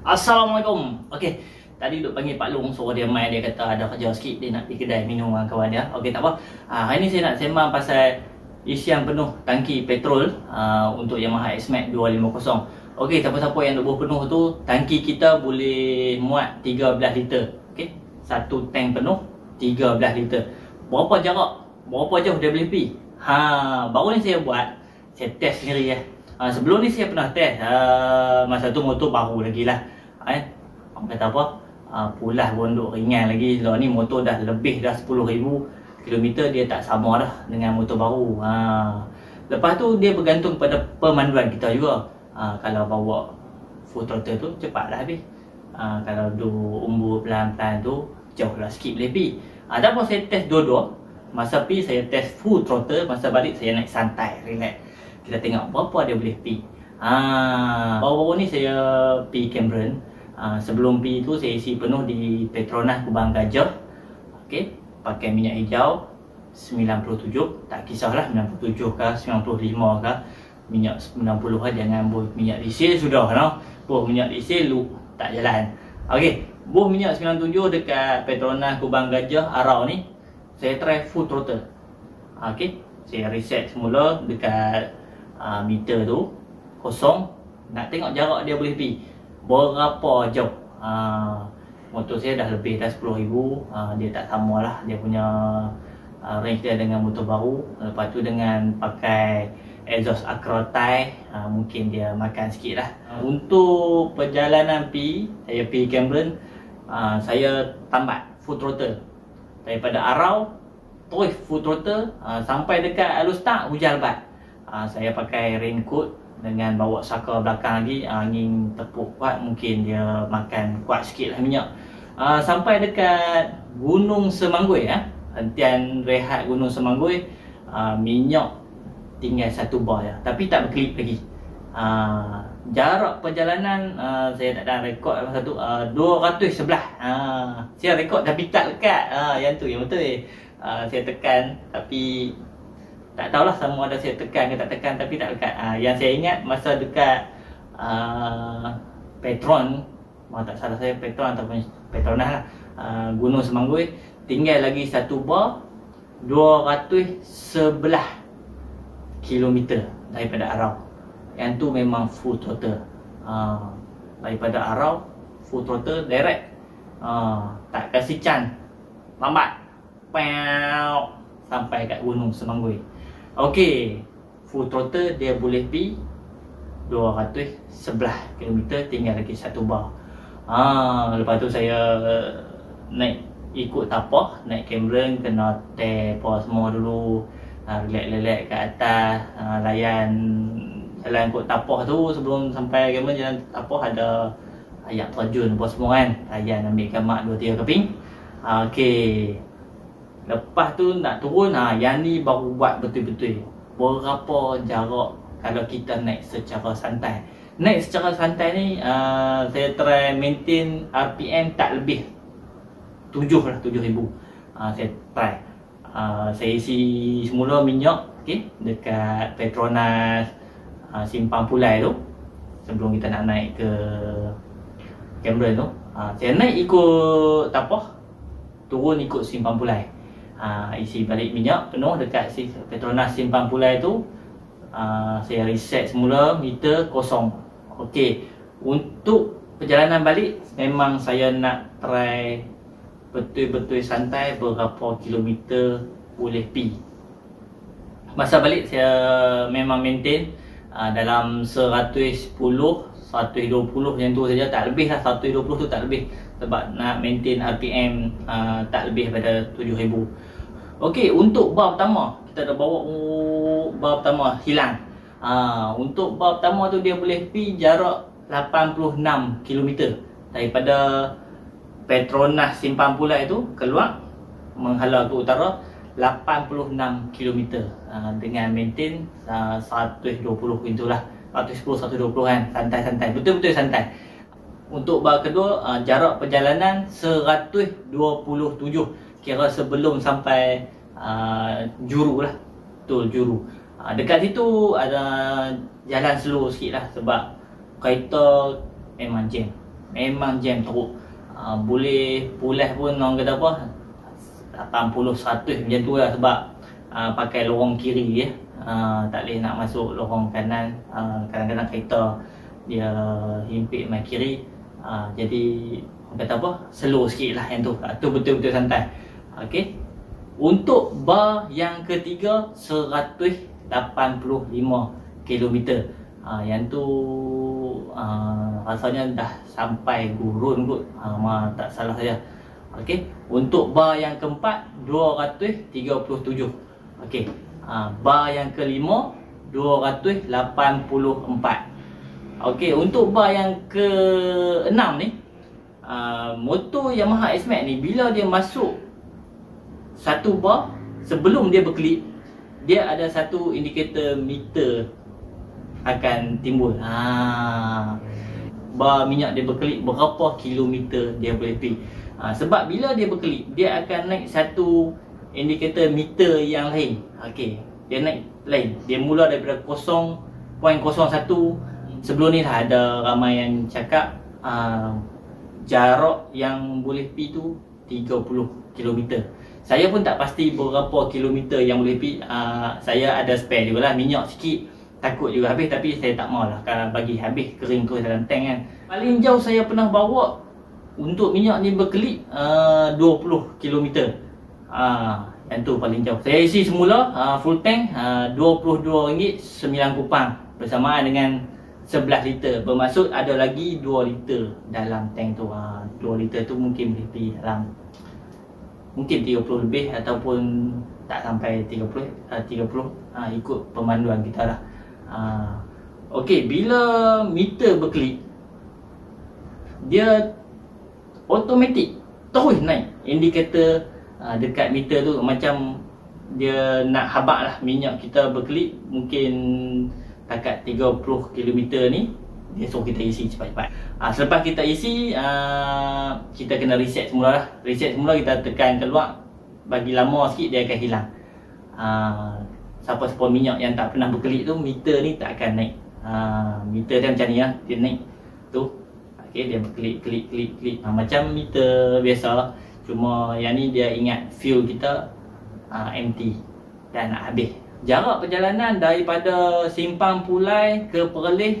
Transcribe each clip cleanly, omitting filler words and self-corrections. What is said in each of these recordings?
Assalamualaikum. Okey, tadi duk panggil Pak Long, suruh dia mai, dia kata ada kerja sikit, dia nak pergi kedai minum dengan kawan dia. Okey, tak apa. Hari ni saya nak sembang pasal isian penuh tangki petrol untuk Yamaha X-Max 250. Okey, siapa-siapa yang duk bawa penuh tu, tangki kita boleh muat 13 liter. Okey, satu tank penuh 13 liter. Berapa jarak? Berapa jauh dia boleh pergi? Baru ni saya buat, saya test sendiri ya. Sebelum ni saya pernah test, masa tu motor baru lagi lah. Orang kata apa, pulas pun duk ringan lagi. Sebab ni motor dah lebih dah 10,000 km, dia tak sama dah dengan motor baru. Lepas tu dia bergantung pada pemanduan kita juga. Kalau bawa full throttle tu cepat dah habis. Kalau duk umbur pelan-pelan tu jauh lah sikit boleh pergi. Tak apa, saya test dua-dua. Masa pergi saya test full throttle, masa balik saya naik santai, relax. Kita tengok berapa dia boleh pergi. Baru-baru ni saya pergi Cameron. Sebelum pergi tu saya isi penuh di Petronas Kubang Gajah. Okey, pakai minyak hijau 97, tak kisahlah 97 ke 95 ke, minyak 90 lah, jangan buh minyak diesel sudah noh. Buh minyak diesel lu tak jalan. Okey, buh minyak 97 dekat Petronas Kubang Gajah Arau ni saya try full throttle. Okey, saya reset semula dekat meter tu kosong, nak tengok jarak dia boleh pergi berapa jauh. Motor saya dah lebih dah 10,000. Dia tak sama lah, dia punya range dia dengan motor baru. Lepas tu dengan pakai exhaust Acrotype, mungkin dia makan sikit lah. Untuk perjalanan pergi, saya pergi Cameron, saya tambat full throttle daripada Arau terus full throttle sampai dekat Alustag hujan lebat. Saya pakai raincoat dengan bawa saka belakang lagi, angin tepuk kuat, mungkin dia makan kuat sikit lah minyak. Sampai dekat Gunung Semanggui, hentian rehat Gunung Semanggui, minyak tinggal satu bar je, tapi tak berkelip lagi. Jarak perjalanan saya tak ada rekod masa tu, 211. Saya rekod tapi tak lekat. Yang tu yang betul. Saya tekan tapi tak tahulah sama ada saya tekan ke tak tekan, tapi tak lekat. Yang saya ingat masa dekat Petron, tak salah saya Petron ataupun Petronas lah, Gunung Semanggui, tinggal lagi satu bar 211 km daripada Arau. Yang tu memang full throttle. Daripada Arau full throttle direct, tak kasih chance lambat, sampai kat Gunung Semanggui. Okey, full throttle dia boleh pergi 211 km, tinggal lagi satu bar. Lepas tu saya naik ikut tapah, naik Cameron, kena tear apa semua dulu, relax-relax kat atas, layan jalan ikut tapah tu. Sebelum sampai Cameron, jalan tapah ada ayak terjun apa semua kan, layan ambil mak 2-3 keping. Okey, lepas tu nak turun, yang ni baru buat betul-betul berapa jarak kalau kita naik secara santai. Naik secara santai ni saya try maintain RPM tak lebih 7,000. Saya try. Saya isi semula minyak, okay, dekat Petronas Simpang Pulai tu, sebelum kita nak naik ke Cameron tu. Saya naik ikut tapah, turun ikut Simpang Pulai. Isi balik minyak penuh dekat Petronas Simpang Pulai tu. Saya reset semula, meter kosong. Okey, untuk perjalanan balik memang saya nak try betul-betul santai, berapa kilometer boleh pergi. Masa balik saya memang maintain dalam 110, 120 macam tu saja, tak lebih lah. 120 tu tak lebih, sebab nak maintain RPM tak lebih pada 7,000. Okey, untuk bar pertama kita dah bawa bar pertama hilang. Untuk bar pertama tu dia boleh pergi jarak 86 km daripada Petronas Simpang Pulai tu keluar menghala ke utara, 86 km dengan maintain 120 itulah, 110 120 kan, santai-santai, betul-betul santai. Untuk bar kedua, jarak perjalanan 127, kira sebelum sampai Juru lah. Betul, Juru. Dekat situ ada jalan slow sikit lah, sebab kereta memang jam. memang jam teruk. Boleh pulas pun orang kata apa 80 100 macam tu lah, sebab pakai lorong kiri ya. Tak boleh nak masuk lorong kanan. Kadang-kadang kereta dia himpit mai kiri. Jadi orang kata apa, slow sikit lah yang tu. Tu betul-betul santai. Okey. Untuk bar yang ketiga 185 km. Yang tu rasanya dah sampai gurun kot, tak salah saya. Okey, untuk bar yang keempat 237. Okey, bar yang kelima 284. Okey, untuk bar yang keenam ni, motor Yamaha S-Max ni bila dia masuk satu bar, sebelum dia berkelip, dia ada satu indikator meter akan timbul. Bar minyak dia berkelip berapa kilometer dia boleh pergi. Sebab bila dia berkelip, dia akan naik satu indikator meter yang lain. Okey, dia naik lain. Dia mula daripada 0.01. Sebelum ni dah ada ramai yang cakap jarak yang boleh pergi tu 30 km. Saya pun tak pasti berapa kilometer yang boleh pergi. Saya ada spare jugalah, minyak sikit. Takut juga habis, tapi saya tak maulah kalau bagi habis kering terus dalam tank kan. Paling jauh saya pernah bawa untuk minyak ni berkelip 20 km. Yang tu paling jauh. Saya isi semula full tank RM22 9 kupang bersamaan dengan 11 liter. Bermaksud ada lagi 2 liter dalam tank tu. 2 liter tu mungkin boleh pergi dalam mungkin 30 lebih ataupun tak sampai 30 ikut pemanduan kita lah. Okey, bila meter berkelip, dia automatik terus naik indikator dekat meter tu. Macam dia nak habaq lah minyak kita berkelip, mungkin takat 30 km ni, dia suruh kita isi cepat-cepat. Selepas kita isi, kita kena reset semula lah. Reset semula, kita tekan keluar, bagi lama sikit dia akan hilang. Siapa-siapa minyak yang tak pernah berkelip tu, meter ni tak akan naik. Meter dia macam ni lah, dia naik tu. Okey, dia berkelip. Macam meter biasa, cuma yang ni dia ingat fuel kita empty dan nak habis. Jarak perjalanan daripada Simpang Pulai ke Perlis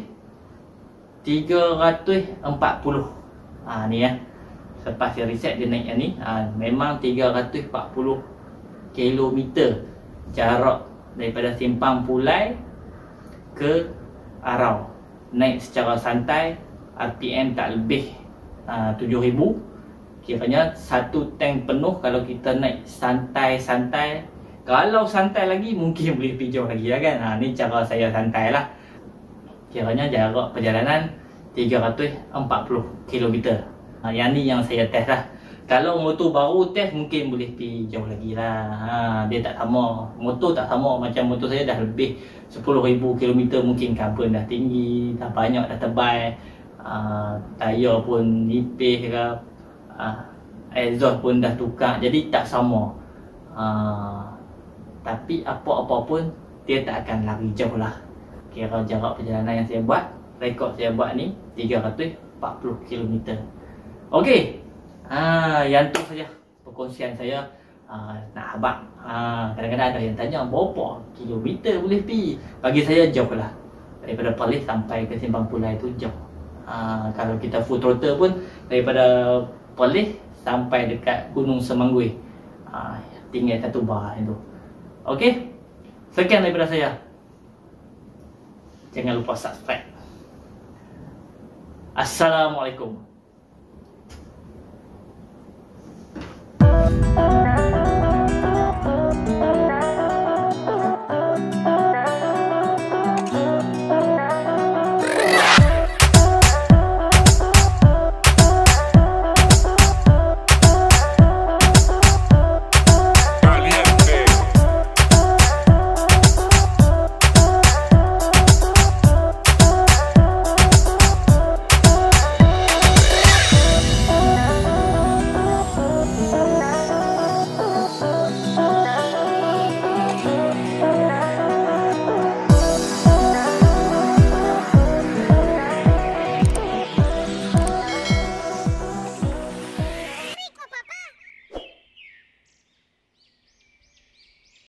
340. Ni ya. Lepas dia reset, dia naik yang ni. Memang 340 km jarak daripada Simpang Pulai ke Arau. Naik secara santai, RPM tak lebih 7,000. Kiranya satu tank penuh kalau kita naik santai-santai. Kalau santai lagi mungkin boleh pergi jauh lagi lah kan. Ni cara saya santai lah. Kiranya jarak perjalanan 340 km. Yang ni yang saya test lah. Kalau motor baru test mungkin boleh pergi jauh lagi lah. Dia tak sama, motor tak sama. Macam motor saya dah lebih 10,000 km, mungkin carbon dah tinggi, dah banyak, dah tebal, tayar pun nipis ke, exhaust pun dah tukar. Jadi tak sama. Tapi apa-apa pun dia tak akan lari jauh lah. Kira jarak perjalanan yang saya buat, rekod saya buat ni 340 km. Okey, yang tu saja perkongsian saya. Nak habaq, kadang-kadang ada yang tanya berapa kilometer boleh pergi. Bagi saya jauh lah. Daripada Perlis sampai ke Simpang Pulai tu jauh. Kalau kita full throttle pun daripada Perlis sampai dekat Gunung Semanggui, tinggal satu bar itu. Okey, sekian daripada saya. Jangan lupa subscribe. Assalamualaikum.